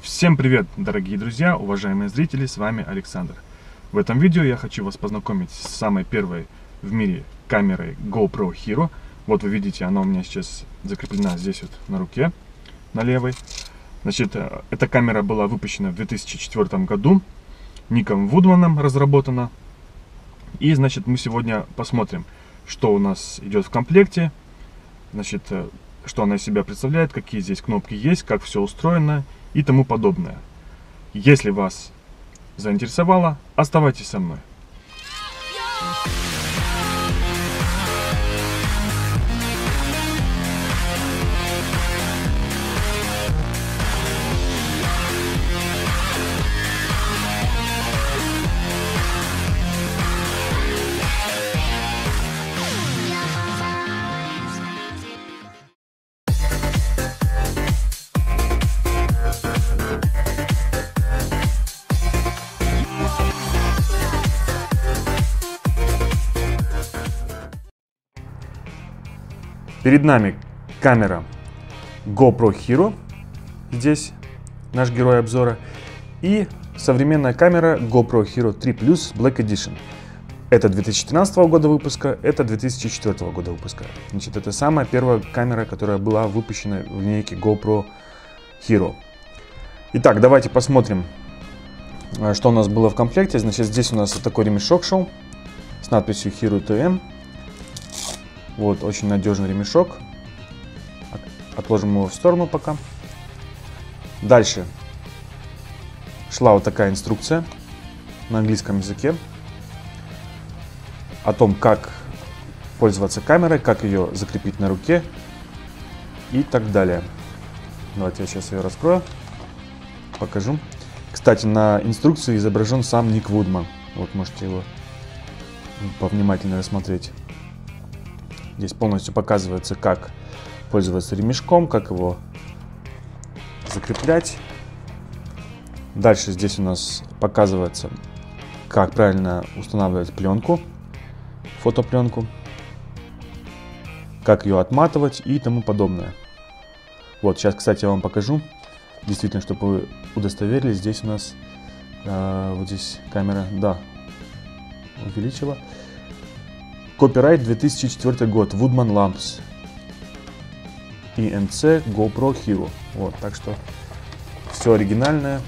Всем привет, дорогие друзья, уважаемые зрители, с вами Александр. В этом видео я хочу вас познакомить с самой первой в мире камерой GoPro Hero. Вот вы видите, она у меня сейчас закреплена здесь вот на руке, на левой. Значит, эта камера была выпущена в 2004 году, Ником Вудманом разработана. И, значит, мы сегодня посмотрим, что у нас идет в комплекте, значит, что она из себя представляет, какие здесь кнопки есть, как все устроено и тому подобное. Если вас заинтересовало, оставайтесь со мной. Перед нами камера GoPro Hero, здесь наш герой обзора, и современная камера GoPro Hero 3 Plus Black Edition. Это 2013 года выпуска, это 2004 года выпуска. Значит, это самая первая камера, которая была выпущена в линейке GoPro Hero. Итак, давайте посмотрим, что у нас было в комплекте. Значит, здесь у нас вот такой ремешок шел с надписью Hero TM. Вот, очень надежный ремешок. Отложим его в сторону пока. Дальше шла вот такая инструкция на английском языке о том, как пользоваться камерой, как ее закрепить на руке и так далее. Давайте я сейчас ее раскрою, покажу. Кстати, на инструкции изображен сам Ник Вудман. Вот, можете его повнимательнее рассмотреть. Здесь полностью показывается, как пользоваться ремешком, как его закреплять. Дальше здесь у нас показывается, как правильно устанавливать пленку, фотопленку, как ее отматывать и тому подобное. Вот, сейчас, кстати, я вам покажу. Действительно, чтобы вы удостоверились, здесь у нас, вот здесь камера, да, увеличила. Копирайт 2004 год, Woodman Lamps, INC GoPro Hero. Вот, так что все оригинальное,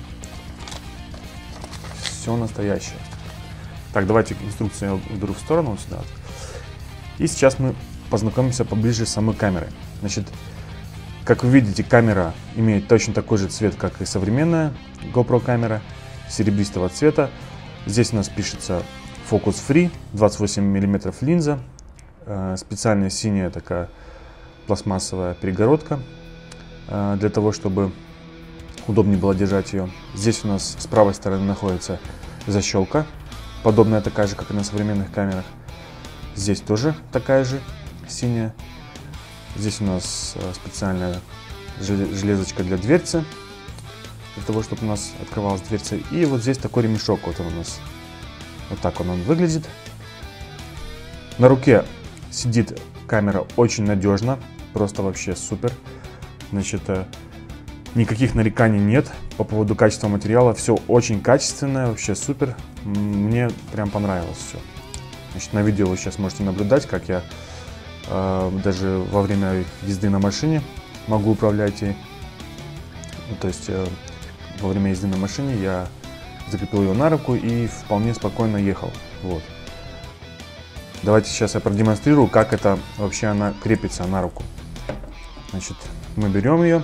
все настоящее. Так, давайте инструкцию я уберу в сторону вот сюда. И сейчас мы познакомимся поближе с самой камерой. Значит, как вы видите, камера имеет точно такой же цвет, как и современная GoPro камера, серебристого цвета. Здесь у нас пишется Focus Free, 28 мм линза, специальная синяя такая пластмассовая перегородка, для того, чтобы удобнее было держать ее. Здесь у нас с правой стороны находится защелка, подобная такая же, как и на современных камерах. Здесь тоже такая же синяя. Здесь у нас специальная железочка для дверцы, для того, чтобы у нас открывалась дверца. И вот здесь такой ремешок, вот он у нас. Вот так он выглядит. На руке сидит камера очень надежно, просто вообще супер. Значит, никаких нареканий нет по поводу качества материала. Все очень качественное, вообще супер. Мне прям понравилось все. Значит, на видео вы сейчас можете наблюдать, как я даже во время езды на машине могу управлять ей. То есть во время езды на машине я закрепил ее на руку и вполне спокойно ехал. Вот. Давайте сейчас я продемонстрирую, как это вообще она крепится на руку. Значит, мы берем ее.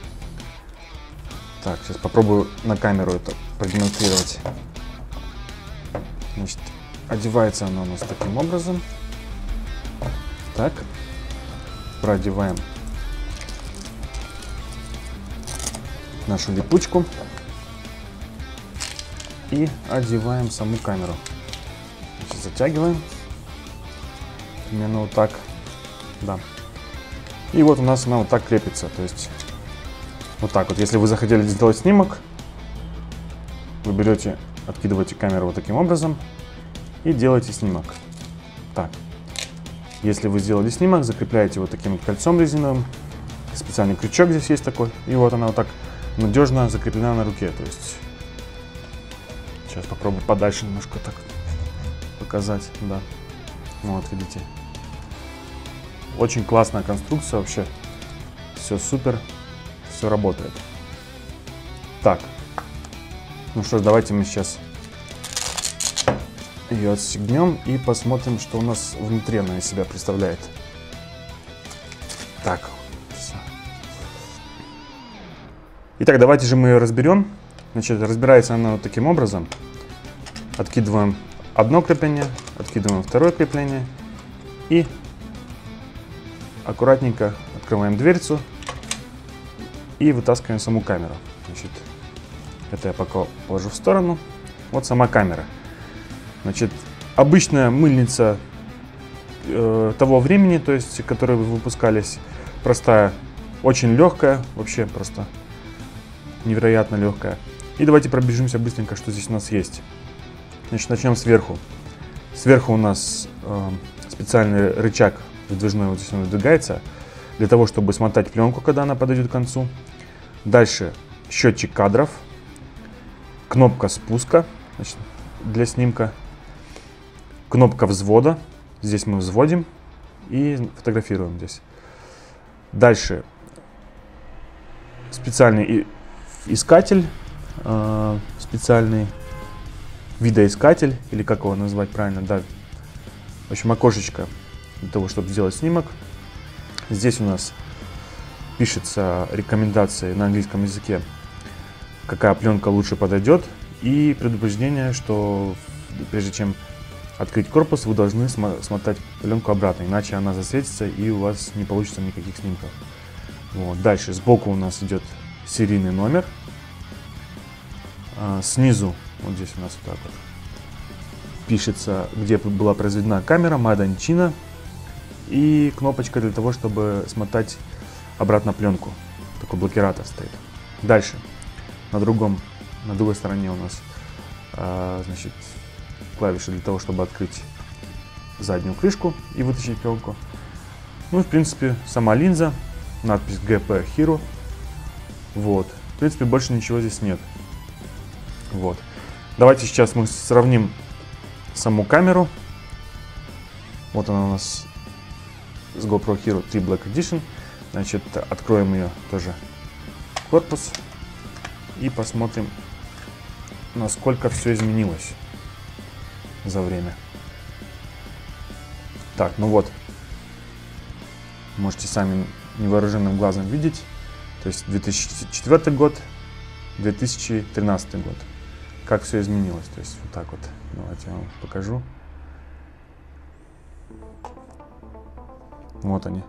Так, сейчас попробую на камеру это продемонстрировать. Значит, одевается она у нас таким образом. Так, продеваем нашу липучку. И одеваем саму камеру. Значит, затягиваем. Примерно вот так. Да. И вот у нас она вот так крепится. То есть вот так вот. Если вы захотели сделать снимок, вы берете, откидываете камеру вот таким образом и делаете снимок. Так. Если вы сделали снимок, закрепляете вот таким кольцом резиновым. Специальный крючок здесь есть такой. И вот она вот так надежно закреплена на руке. То есть сейчас попробую подальше немножко так показать. Да. Вот, видите. Очень классная конструкция вообще. Все супер. Все работает. Так. Ну что ж, давайте мы сейчас ее отстегнем и посмотрим, что у нас внутри она из себя представляет. Так. Все. Итак, давайте же мы ее разберем. Значит, разбирается она вот таким образом. Откидываем одно крепление, откидываем второе крепление и аккуратненько открываем дверцу и вытаскиваем саму камеру. Значит, это я пока положу в сторону. Вот сама камера. Значит, обычная мыльница того времени, то есть, которые выпускались, простая, очень легкая, вообще просто невероятно легкая. И давайте пробежимся быстренько, что здесь у нас есть. Значит, начнем сверху. Сверху у нас специальный рычаг выдвижной, вот здесь он выдвигается, для того, чтобы смотать пленку, когда она подойдет к концу. Дальше счетчик кадров, кнопка спуска, значит, для снимка, кнопка взвода, здесь мы взводим и фотографируем здесь. Дальше специальный искатель, специальный видоискатель, или как его назвать правильно, да, в общем, окошечко для того, чтобы сделать снимок. Здесь у нас пишется рекомендации на английском языке, какая пленка лучше подойдет, и предупреждение, что прежде чем открыть корпус, вы должны смотать пленку обратно, иначе она засветится и у вас не получится никаких снимков. Вот. Дальше сбоку у нас идет серийный номер, снизу вот здесь у нас вот так вот пишется, где была произведена камера, Made in China, и кнопочка для того, чтобы смотать обратно пленку. Такой блокиратор стоит. Дальше на другой стороне у нас значит, клавиши для того, чтобы открыть заднюю крышку и вытащить пленку. Ну и в принципе сама линза, надпись GP Hero. Вот. В принципе больше ничего здесь нет. Вот. Давайте сейчас мы сравним саму камеру. Вот она у нас с GoPro Hero 3 Black Edition. Значит, откроем ее тоже корпус и посмотрим, насколько все изменилось за время. Так, ну вот, можете сами невооруженным глазом видеть. То есть 2004 год, 2013 год. Как все изменилось. То есть вот так вот. Давайте я вам покажу. Вот они.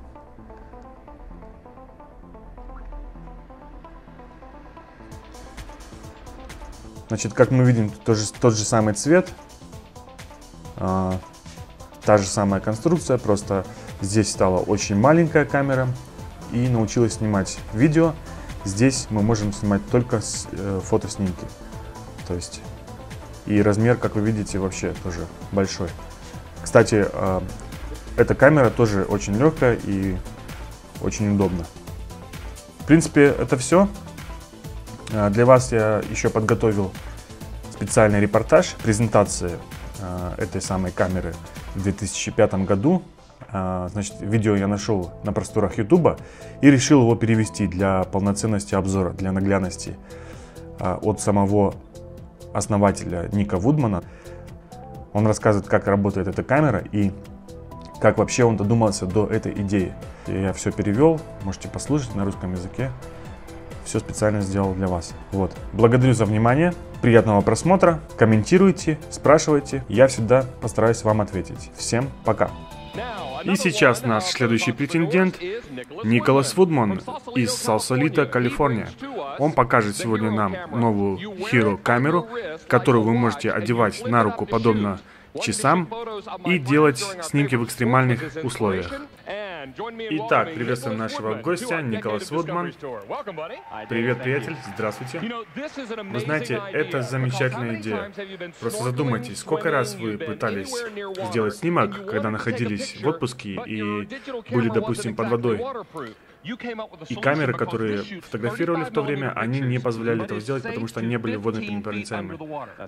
Значит, как мы видим, тот же самый цвет, та же самая конструкция, просто здесь стала очень маленькая камера и научилась снимать видео. Здесь мы можем снимать только фотоснимки. То есть и размер, как вы видите, вообще тоже большой. Кстати, эта камера тоже очень легкая и очень удобна. В принципе, это все. Для вас я еще подготовил специальный репортаж презентации этой самой камеры в 2005 году. Значит, видео я нашел на просторах YouTube и решил его перевести для полноценности обзора, для наглядности от самого основателя Ника Вудмана. Он рассказывает, как работает эта камера и как вообще он додумался до этой идеи. Я все перевел, можете послушать на русском языке. Все специально сделал для вас. Вот. Благодарю за внимание, приятного просмотра, комментируйте, спрашивайте, я всегда постараюсь вам ответить. Всем пока! И сейчас наш следующий претендент Николас Вудман из Саусалито, Калифорния. Он покажет сегодня нам новую Hero камеру, которую вы можете одевать на руку подобно часам и делать снимки в экстремальных условиях. Итак, приветствуем нашего гостя, Николас Вудман. Привет, приятель, здравствуйте. Вы знаете, это замечательная идея. Просто задумайтесь, сколько раз вы пытались сделать снимок, когда находились в отпуске и были, допустим, под водой. И камеры, которые фотографировали в то время, они не позволяли этого сделать, потому что они не были водонепроницаемы.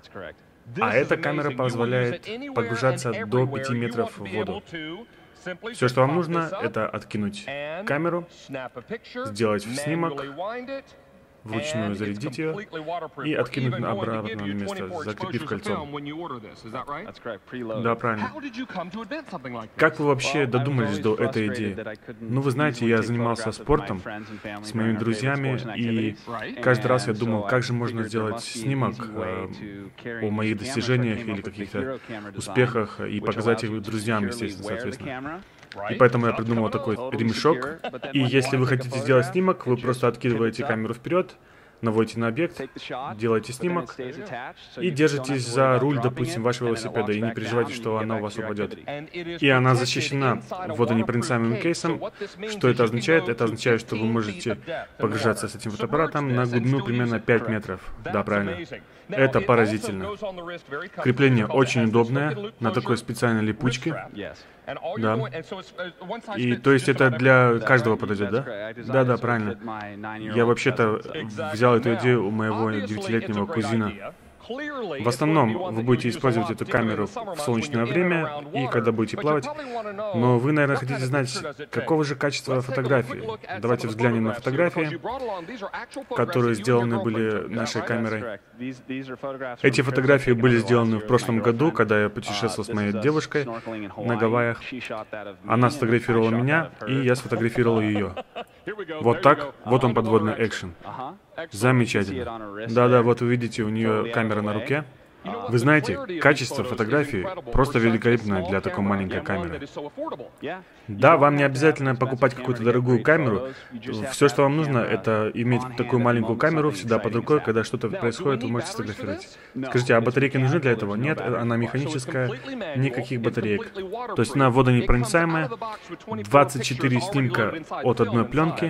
А эта камера позволяет погружаться до 5 метров в воду. Все, что вам нужно, это откинуть камеру, сделать снимок, вручную зарядить ее и откинуть обратно на место, закрепив кольцом. Да, правильно. Как вы вообще додумались до этой идеи? Ну, вы знаете, я занимался спортом с моими друзьями, и каждый раз я думал, как же можно сделать снимок о моих достижениях или каких-то успехах и показать их друзьям, естественно, соответственно. И поэтому я придумал такой ремешок. И если вы хотите сделать снимок, вы просто откидываете камеру вперед, наводите на объект, делаете снимок и держитесь за руль, допустим, вашего велосипеда, и не переживайте, что она у вас упадет. И она защищена водонепроницаемым кейсом. Что это означает? Это означает, что вы можете погружаться с этим фотоаппаратом на глубину примерно 5 метров. Да, правильно. Это поразительно. Крепление очень удобное, на такой специальной липучке. Да. И то есть это для каждого подойдет, да? Да, да, правильно. Я вообще-то взял эту идею у моего 9-летнего кузина. В основном вы будете использовать эту камеру в солнечное время и когда будете плавать, но вы, наверное, хотите знать, какого же качества фотографии. Давайте взглянем на фотографии, которые сделаны были нашей камерой. Эти фотографии были сделаны в прошлом году, когда я путешествовал с моей девушкой на Гавайях. Она сфотографировала меня, и я сфотографировал ее. Вот так, вот он подводный экшен. Замечательно. Да-да, вот вы видите, у нее камера на руке. Вы знаете, качество фотографии просто великолепное для такой маленькой камеры. Да, вам не обязательно покупать какую-то дорогую камеру. Все, что вам нужно, это иметь такую маленькую камеру всегда под рукой, когда что-то происходит, вы можете сфотографировать. Скажите, а батарейки нужны для этого? Нет, она механическая, никаких батареек. То есть она водонепроницаемая, 24 снимка от одной пленки,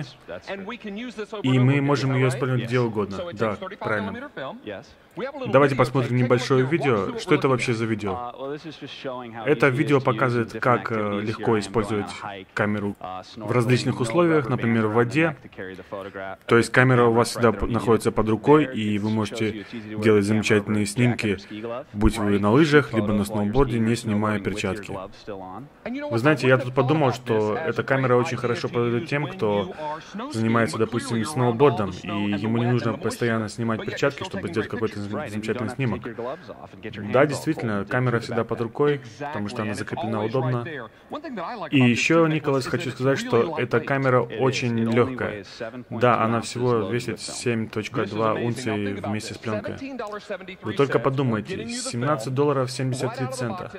и мы можем ее использовать где угодно. Да, правильно. Давайте посмотрим небольшое видео. Что это вообще за видео? Это видео показывает, как легко использовать камеру в различных условиях, например, в воде. То есть камера у вас всегда находится под рукой, и вы можете делать замечательные снимки, будь вы на лыжах, либо на сноуборде, не снимая перчатки. Вы знаете, я тут подумал, что эта камера очень хорошо подойдет тем, кто занимается, допустим, сноубордом, и ему не нужно постоянно снимать перчатки, чтобы сделать какой-то замечательный снимок. Да, действительно, камера всегда под рукой, потому что она закреплена удобно. И еще, Николас, хочу сказать, что эта камера очень легкая. Да, она всего весит 7,2 унции вместе с пленкой. Вы только подумайте, $17 73 цента.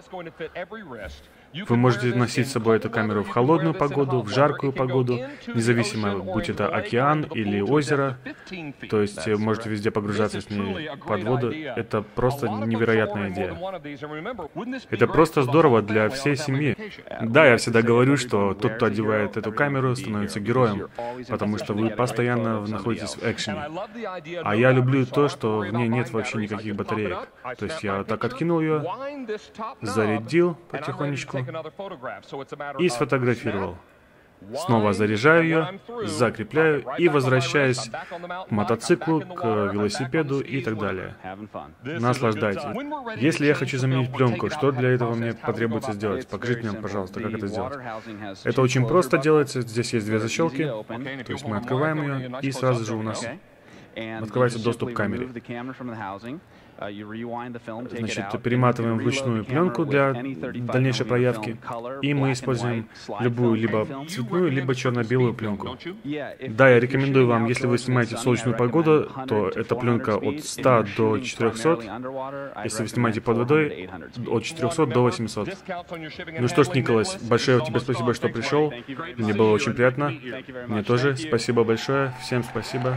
Вы можете носить с собой эту камеру в холодную погоду, в жаркую погоду, независимо, будь это океан или озеро. То есть можете везде погружаться с ней под воду. Это просто невероятная идея. Это просто здорово для всей семьи. Да, я всегда говорю, что тот, кто одевает эту камеру, становится героем, потому что вы постоянно находитесь в экшене. А я люблю то, что в ней нет вообще никаких батареек. То есть я так откинул ее, зарядил потихонечку и сфотографировал. Снова заряжаю ее, закрепляю и возвращаюсь к мотоциклу, к велосипеду и так далее. Наслаждайтесь. Если я хочу заменить пленку, что для этого мне потребуется сделать? Покажите мне, пожалуйста, как это сделать. Это очень просто делается. Здесь есть две защелки, то есть мы открываем ее, и сразу же у нас открывается доступ к камере. Значит, перематываем вручную пленку для дальнейшей проявки, и мы используем любую либо цветную, либо черно-белую пленку. Да, я рекомендую вам, если вы снимаете в солнечную погоду, то эта пленка от 100 до 400, если вы снимаете под водой, от 400 до 800. Ну что ж, Николас, большое тебе спасибо, что пришел. Мне было очень приятно. Мне тоже. Спасибо большое. Всем спасибо.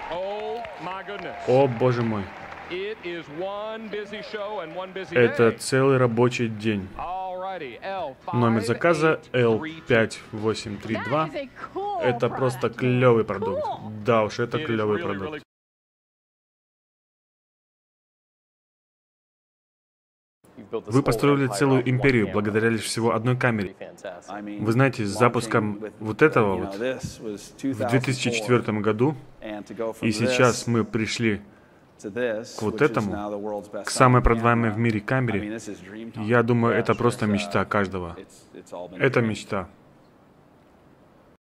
О, боже мой. Это целый рабочий день. Номер заказа L5832. Это просто клевый продукт. Да уж, это клевый продукт. Вы построили целую империю благодаря лишь всего одной камере. Вы знаете, с запуском вот этого вот в 2004 году, и сейчас мы пришли к вот этому, к самой продаваемой в мире камере, я думаю, это просто мечта каждого. Это мечта.